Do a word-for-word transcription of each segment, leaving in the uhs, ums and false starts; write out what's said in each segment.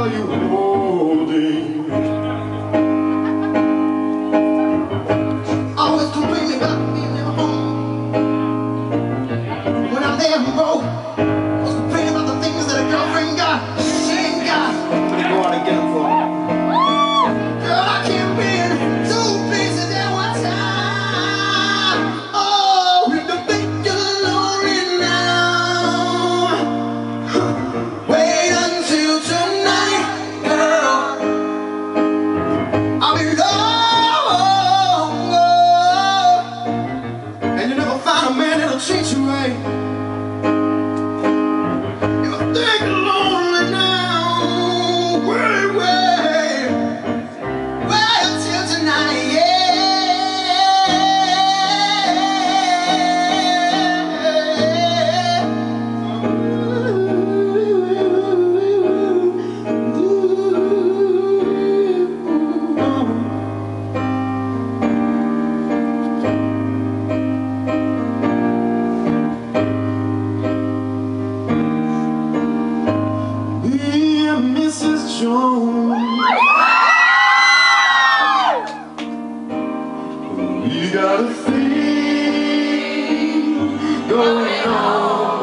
are you holding? Always complaining about being never home. When I'm there, I'm broke. Always complaining about the things that a girlfriend got, she ain't got. Go out and get them for me. Girl, I can't be in two places at one time. Oh, you don't think you're lonely now? Wait until tonight, girl. I'll be long, and you'll never find a man that'll treat you right. If I think you're lonely now, wait, wait, wait until tonight, Missus Jones, you got a thing going on.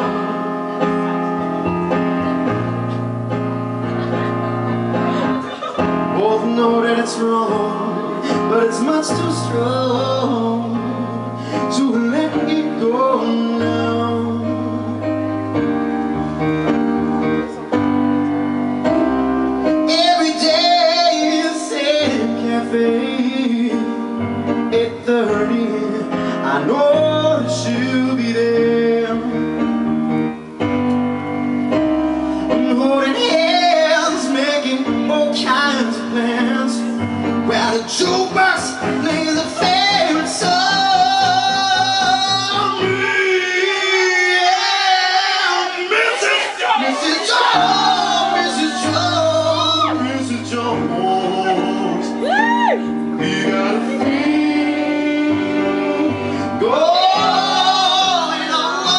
Both know that it's wrong, but it's much too strong to let it go now. eight thirty, I know that she'll be there. And holding hands, making all kinds of plans, where the jukebox plays a favorite song. Yeah, Missus Missus Jones, Missus Jones, Missus Jones. We got a thing going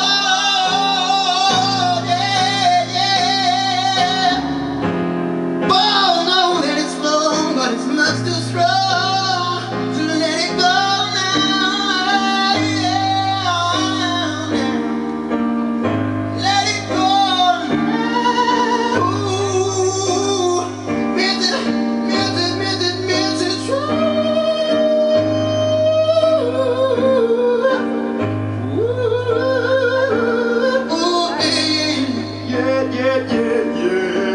on, yeah, yeah. Both know that it's wrong, but it's much too strong to let it go now, yeah. Let it go now. Ooh, Missus Missus Missus Missus Jones. Yeah, yeah, yeah, yeah.